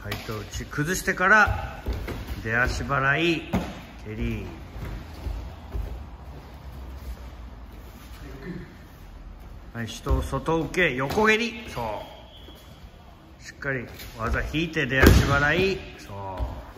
回答打ち崩してから出足払い蹴り、はい、外受け横蹴り、そうしっかり技引いて出足払い、そう